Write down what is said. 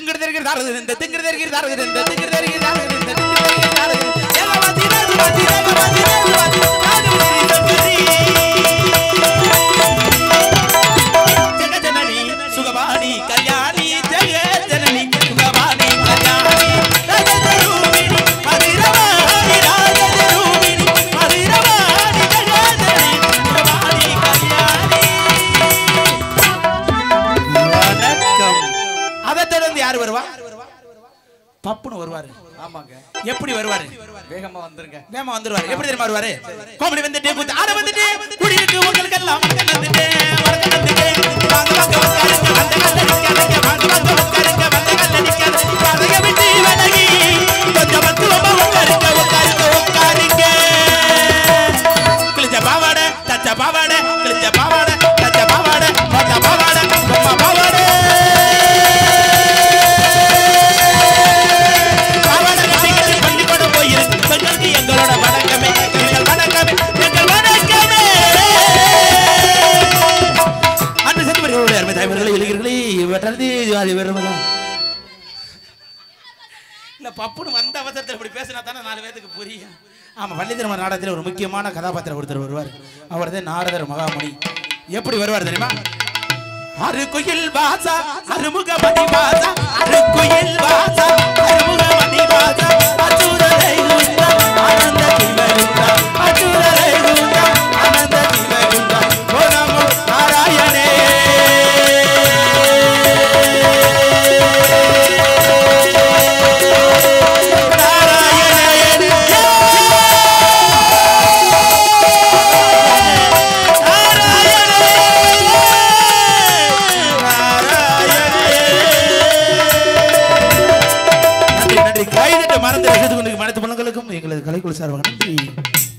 பப்புன்னு வருவாரு. ஆமாங்க. எப்படி வருவாரு? வேகமா வந்துருங்க. வேகமா வந்துருவாரு. எப்படி தெரியுமா வருவாரு? கோமடி வந்துட்டே குத்து ஆட வந்துட்டே குடியிருக்கு உங்களுக்கு எல்லாம் வந்துட்டே வரக்க வந்துட்டே வாங்க வாங்க உட்காருங்க அந்த கல்ல நிக்காதீங்க வாங்க வாங்க உட்காருங்க அந்த கல்ல நிக்காதீங்க பாதைய விட்டு விலகி கொஞ்சம் பக்குவமா உட்காருங்க கிழிச்ச பாவாடை தச்ச பாவாடை கிழிச்ச பாவாடை தச்ச பாவாடை போட்ட பாவாடை பொம்மா பாவாடை எங்களோட வணக்கமே எங்கள் வணக்கமே எங்கள் வணக்கமே அன்று செத்துவர்களே அருமை தாய்மார்களே இளைஞர்களே வெட்டறது அது வெறுமதான் இல்ல பப்புன்னு வந்த அவசரத்தில் இப்படி பேசினா தானே 4 பேருக்கு புரியும். ஆமா வள்ளித்திரும நாடகத்தில் ஒரு முக்கியமான கதாபாத்திரம் ஒருத்தர் வருவார். அவர் தான் நாரதர் மகாமுனி. எப்படி வருவார் தெரியுமா? அருகுயில் வாசா அருமுகமணி வாசா அருகுயில் வாசா அருமுகமணி வாசா அசுரரை குண்டா ஆனந்த திவருண்டா அசுரரை குண்டா ஆனந்த திவருண்டா ஓ நமோ நாராயணே மறந்து மனத்து மனங்களுக்கும் எங்களது கலைக்குழு சார்பாக நன்றி.